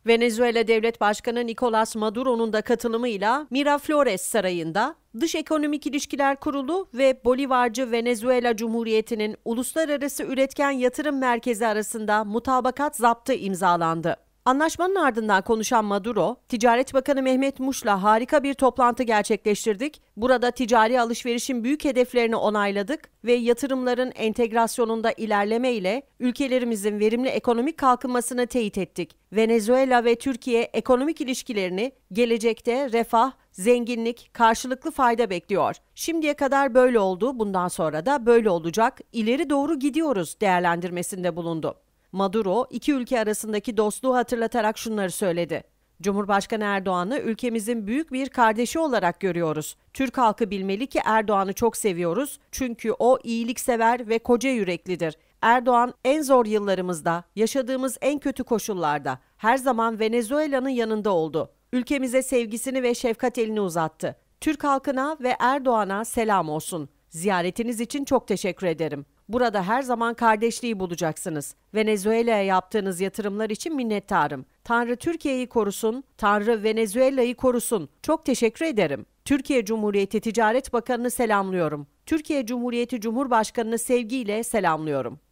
Venezuela Devlet Başkanı Nicolas Maduro'nun da katılımıyla Miraflores Sarayı'nda Dış Ekonomik İlişkiler Kurulu ve Bolivarcı Venezuela Cumhuriyeti'nin Uluslararası Üretken Yatırım Merkezi arasında mutabakat zaptı imzalandı. Anlaşmanın ardından konuşan Maduro, Ticaret Bakanı Mehmet Muş'la harika bir toplantı gerçekleştirdik. Burada ticari alışverişin büyük hedeflerini onayladık ve yatırımların entegrasyonunda ilerleme ile ülkelerimizin verimli ekonomik kalkınmasını teyit ettik. Venezuela ve Türkiye ekonomik ilişkilerini gelecekte refah, zenginlik, karşılıklı fayda bekliyor. Şimdiye kadar böyle oldu, bundan sonra da böyle olacak. İleri doğru gidiyoruz değerlendirmesinde bulundu. Maduro, iki ülke arasındaki dostluğu hatırlatarak şunları söyledi. Cumhurbaşkanı Erdoğan'ı ülkemizin büyük bir kardeşi olarak görüyoruz. Türk halkı bilmeli ki Erdoğan'ı çok seviyoruz çünkü o iyiliksever ve koca yüreklidir. Erdoğan en zor yıllarımızda, yaşadığımız en kötü koşullarda her zaman Venezuela'nın yanında oldu. Ülkemize sevgisini ve şefkat elini uzattı. Türk halkına ve Erdoğan'a selam olsun. Ziyaretiniz için çok teşekkür ederim. Burada her zaman kardeşliği bulacaksınız. Venezuela'ya yaptığınız yatırımlar için minnettarım. Tanrı Türkiye'yi korusun, Tanrı Venezuela'yı korusun. Çok teşekkür ederim. Türkiye Cumhuriyeti Ticaret Bakanı'nı selamlıyorum. Türkiye Cumhuriyeti Cumhurbaşkanı'nı sevgiyle selamlıyorum.